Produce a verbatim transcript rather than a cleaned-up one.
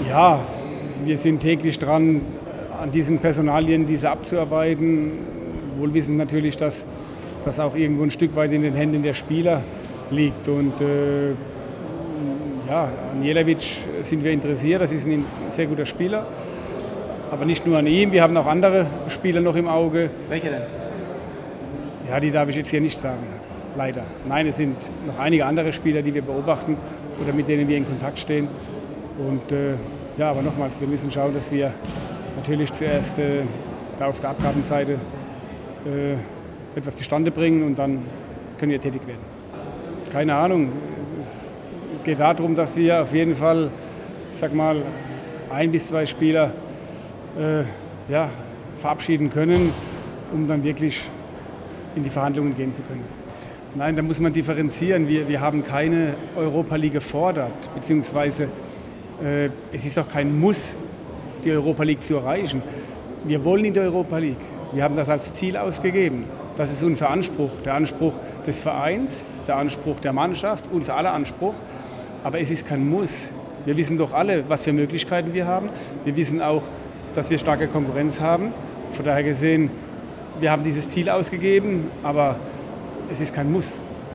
Ja, wir sind täglich dran, an diesen Personalien diese abzuarbeiten. Wohl wissen natürlich, dass das auch irgendwo ein Stück weit in den Händen der Spieler liegt. Und äh, ja, an Jelavic sind wir interessiert. Das ist ein sehr guter Spieler. Aber nicht nur an ihm, wir haben auch andere Spieler noch im Auge. Welche denn? Ja, die darf ich jetzt hier nicht sagen, leider. Nein, es sind noch einige andere Spieler, die wir beobachten oder mit denen wir in Kontakt stehen. Und äh, ja, aber nochmals, wir müssen schauen, dass wir natürlich zuerst äh, da auf der Abgabenseite äh, etwas zustande bringen und dann können wir tätig werden. Keine Ahnung, es geht darum, dass wir auf jeden Fall, ich sag mal, ein bis zwei Spieler äh, ja, verabschieden können, um dann wirklich in die Verhandlungen gehen zu können. Nein, da muss man differenzieren. Wir, wir haben keine Europa League gefordert, beziehungsweise äh, es ist auch kein Muss, die Europa League zu erreichen. Wir wollen in die Europa League. Wir haben das als Ziel ausgegeben. Das ist unser Anspruch, der Anspruch des Vereins, der Anspruch der Mannschaft, unser aller Anspruch. Aber es ist kein Muss. Wir wissen doch alle, was für Möglichkeiten wir haben. Wir wissen auch, dass wir starke Konkurrenz haben. Von daher gesehen, wir haben dieses Ziel ausgegeben, aber es ist kein Muss.